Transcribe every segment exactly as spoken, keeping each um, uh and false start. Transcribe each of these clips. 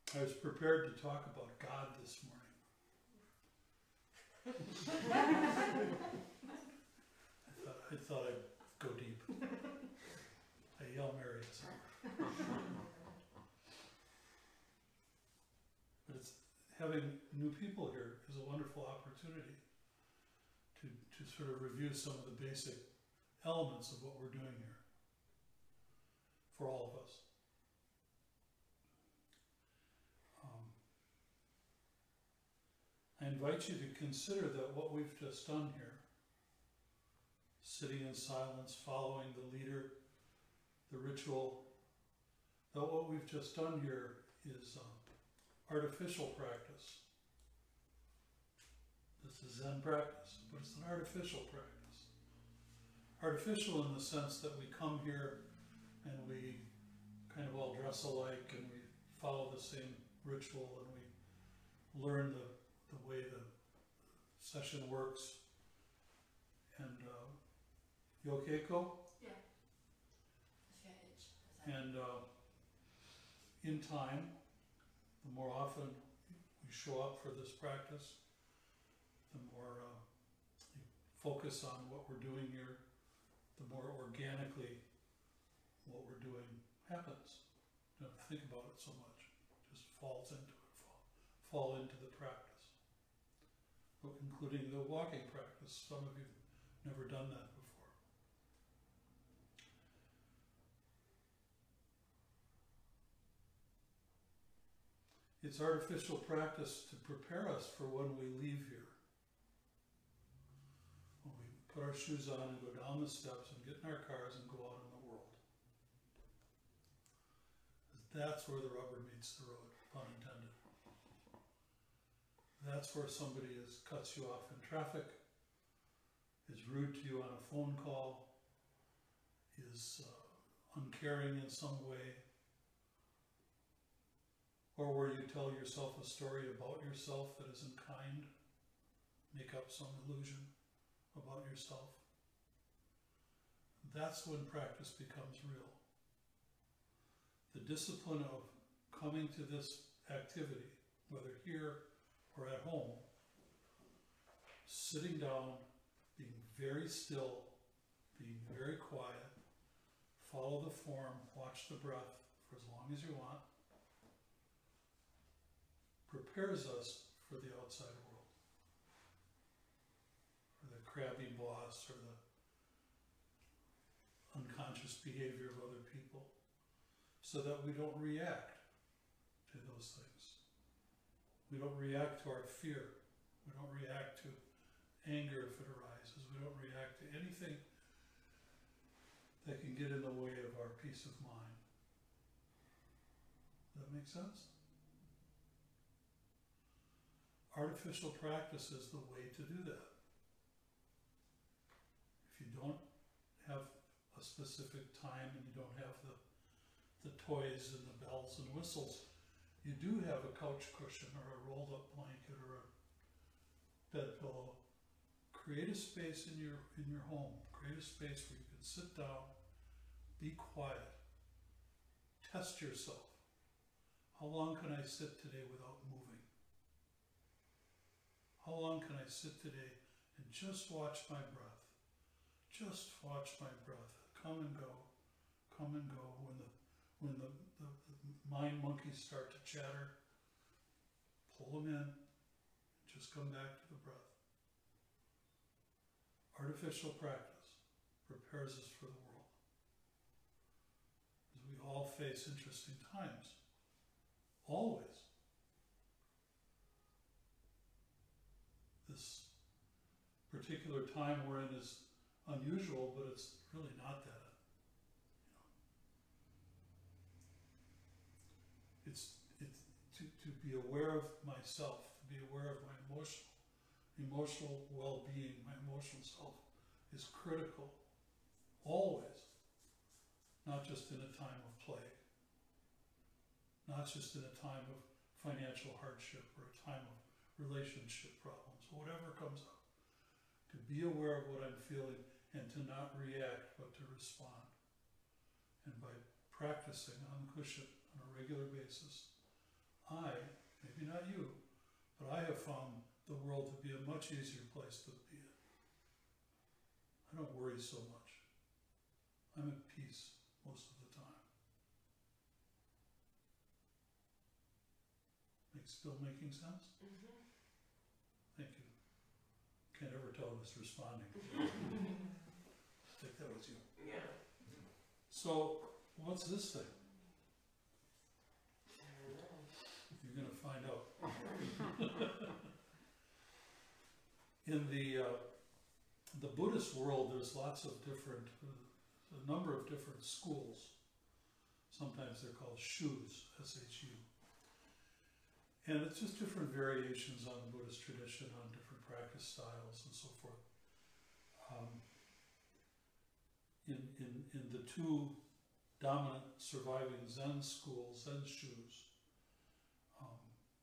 I was prepared to talk about God this morning. I thought, I thought I'd go deep. A Hail Mary is over. But it's, having new people here is a wonderful opportunity to, to sort of review some of the basic elements of what we're doing here for all of us. Um, I invite you to consider that what we've just done here, sitting in silence, following the leader, the ritual, that what we've just done here is um, artificial practice. This is Zen practice, but it's an artificial practice. Artificial in the sense that we come here and we kind of all dress alike and we follow the same ritual and we learn the, the way the session works. And uh, you okay, Ko? Yeah. It's And uh, in time, the more often we show up for this practice, the more uh, you focus on what we're doing here, the more organically what we're doing happens. You don't think about it so much. It just falls into it, fall, fall into the practice. Including the walking practice. Some of you have never done that before. It's artificial practice to prepare us for when we leave here. When we put our shoes on and go down the steps and get in our cars and go out in the world. That's where the rubber meets the road, pun intended. That's where somebody is, cuts you off in traffic, is rude to you on a phone call, is uh, uncaring in some way, or where you tell yourself a story about yourself that isn't kind, make up some illusion about yourself. That's when practice becomes real. The discipline of coming to this activity, whether here or at home, sitting down, being very still, being very quiet, follow the form, watch the breath for as long as you want, prepares us for the outside world, for the crabby boss or the unconscious behavior of other people, so that we don't react to those things. We don't react to our fear. We don't react to anger if it arises. We don't react to anything that can get in the way of our peace of mind. Does that make sense? Artificial practice is the way to do that. If you don't have a specific time and you don't have the, the toys and the bells and whistles, you do have a couch cushion or a rolled up blanket or a bed pillow. Create a space in your, in your home. Create a space where you can sit down, be quiet, test yourself. How long can I sit today without moving? How long can I sit today and just watch my breath? Just watch my breath. Come and go. Come and go. When the when the, the, the mind monkeys start to chatter, pull them in. Just come back to the breath. Artificial practice prepares us for the world. As we all face interesting times. Always. This particular time we're in is unusual, but it's really not that. You know. It's it's to, to be aware of myself, to be aware of my emotional emotional well-being, my emotional self is critical. Always. Not just in a time of play. Not just in a time of financial hardship or a time of relationship problems. Whatever comes up, to be aware of what I'm feeling and to not react but to respond. And by practicing on the cushion on a regular basis, I, maybe not you, but I have found the world to be a much easier place to be in. I don't worry so much. I'm at peace most of the time. Make, still making sense? Mm-hmm. Thank you. Can't ever tell who's responding. I think that was you. Yeah. So, what's this thing? I don't know. You're gonna find out. In the uh, the Buddhist world, there's lots of different, uh, a number of different schools. Sometimes they're called shus, S H U. And it's just different variations on the Buddhist tradition, on different practice styles and so forth. Um, in, in, in the two dominant surviving Zen schools, Zen shus, um,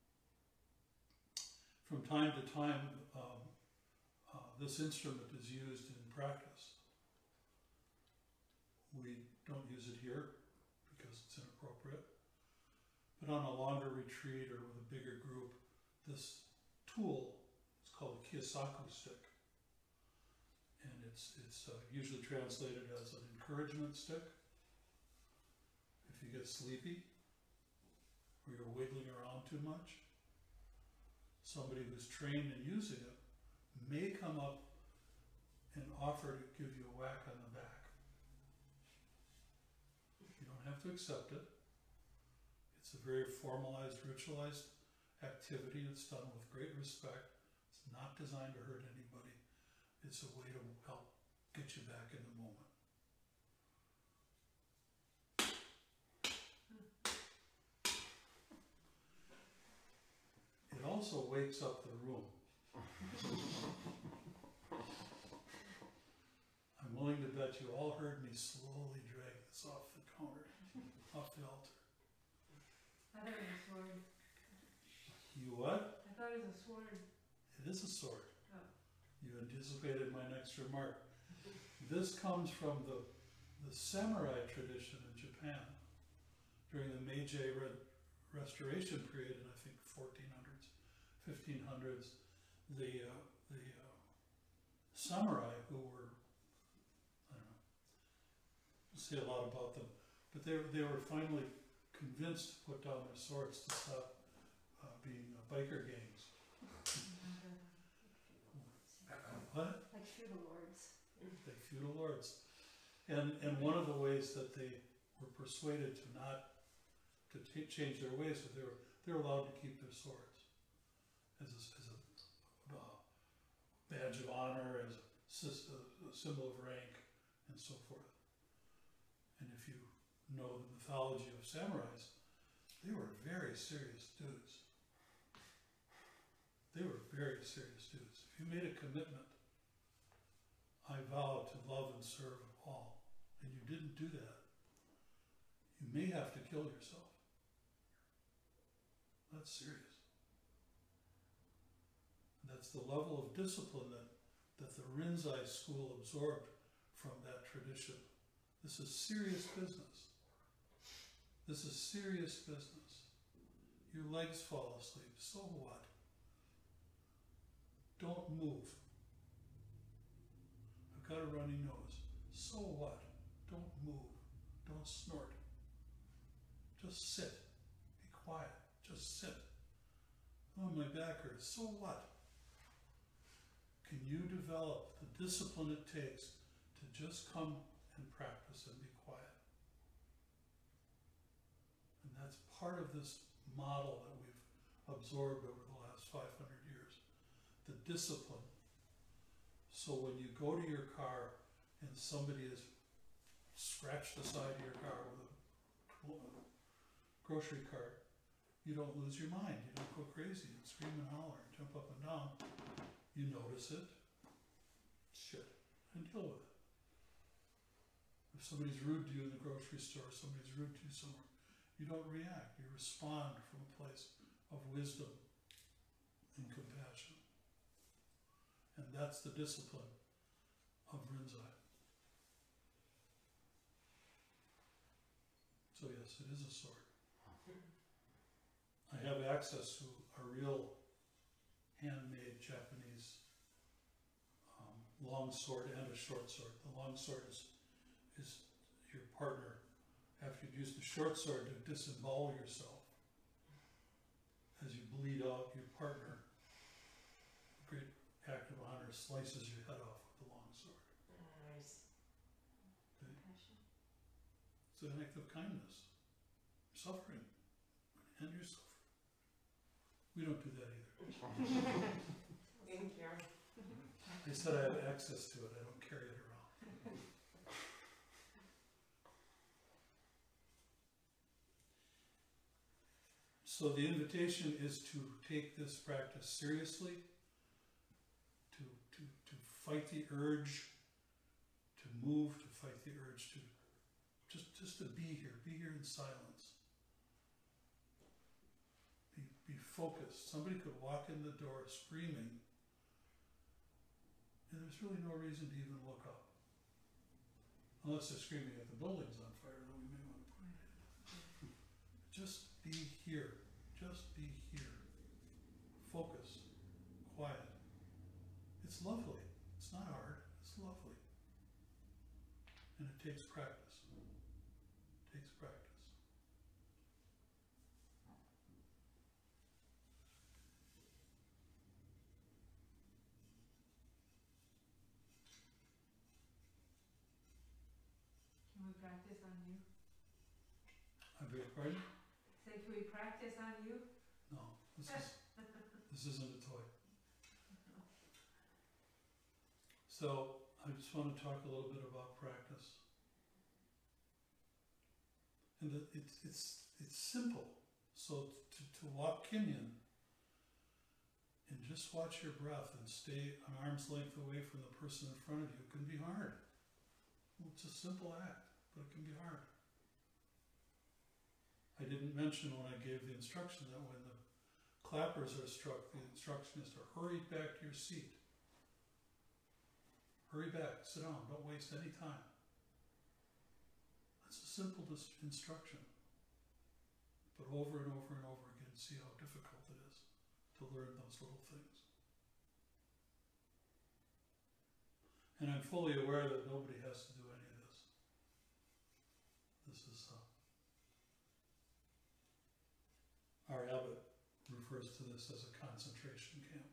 from time to time, um, uh, this instrument is used in practice. We don't use it here because it's inappropriate. But on a longer retreat or with a bigger group, this tool is called a Kiyosaku stick. And it's, it's uh, usually translated as an encouragement stick. If you get sleepy or you're wiggling around too much, somebody who's trained in using it may come up and offer to give you a whack on the back. You don't have to accept it. It's a very formalized, ritualized activity. It's done with great respect. It's not designed to hurt anybody. It's a way to help get you back in the moment. It also wakes up the room. I'm willing to bet you all heard me slowly drag this off the counter, off the altar. I thought it was a sword. You what? I thought it was a sword. It is a sword. Oh. You anticipated my next remark. This comes from the, the samurai tradition in Japan during the Meiji re- restoration period in, I think, fourteen hundreds, fifteen hundreds. The, uh, the uh, samurai who were, I don't know, say a lot about them, but they, they were finally convinced to put down their swords to stop uh, being uh, biker gangs. What? Like feudal lords. Like feudal lords. And, and one of the ways that they were persuaded to not, to t- change their ways, was they were, they were allowed to keep their swords as a, as a uh, badge of honor, as a, sy- a symbol of rank, and so forth. And if you know the mythology of samurais, they were very serious dudes. They were very serious dudes. If you made a commitment, I vow to love and serve all, and you didn't do that, you may have to kill yourself. That's serious. That's the level of discipline that, that the Rinzai school absorbed from that tradition. This is serious business. This is serious business. Your legs fall asleep, so what? Don't move. I've got a runny nose, so what? Don't move. Don't snort. Just sit. Be quiet. Just sit. Oh, my back hurts, so what? Can you develop the discipline it takes to just come and practice and be quiet? And that's part of this model that we've absorbed over the last five hundred years. The discipline. So when you go to your car and somebody has scratched the side of your car with a grocery cart, you don't lose your mind. You don't go crazy and scream and holler and jump up and down. You notice it, shit, and deal with it. If somebody's rude to you in the grocery store, somebody's rude to you somewhere, you don't react. You respond from a place of wisdom and compassion. And that's the discipline of Rinzai. So yes, it is a sword. I I have access to a real handmade Japanese um, long sword and a short sword. The long sword is, is your partner. After you've used the short sword to disembowel yourself, as you bleed out your partner, a great act of honor slices your head off with the long sword. Nice. Compassion. It's an act of kindness. Suffering. And you're suffering. We don't do that either. Thank you. I said I have access to it, I don't carry it around. So the invitation is to take this practice seriously, to, to, to fight the urge, to move, to fight the urge to just, just to be here, be here in silence. Be, be focused. Somebody could walk in the door screaming, and there's really no reason to even look up. Unless they're screaming at the building's on fire, then we may want to point it in. Just be here. Just be here. Focus. Quiet. It's lovely. It's not hard. It's lovely. And it takes practice. It takes practice. Can we practice on you? I beg your pardon? Say, can we practice on you? No. This is this isn't a toy. So I just want to talk a little bit about practice. And that it's it's it's simple. So to, to walk Kinyan and just watch your breath and stay an arm's length away from the person in front of you can be hard. Well, it's a simple act, but it can be hard. I didn't mention when I gave the instruction that when the clappers are struck, the instruction is to hurry back to your seat. Hurry back, sit down, don't waste any time. That's a simple dis- instruction. But over and over and over again, see how difficult it is to learn those little things. And I'm fully aware that nobody has to do any of this. This is, uh, our abbot refers to this as a concentration camp.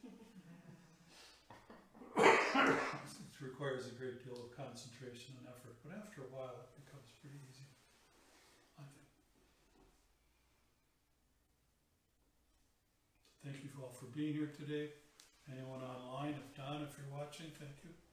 It requires a great deal of concentration and effort, but after a while it becomes pretty easy, I think. So thank you all for being here today. Anyone online, if Don, if you're watching, thank you.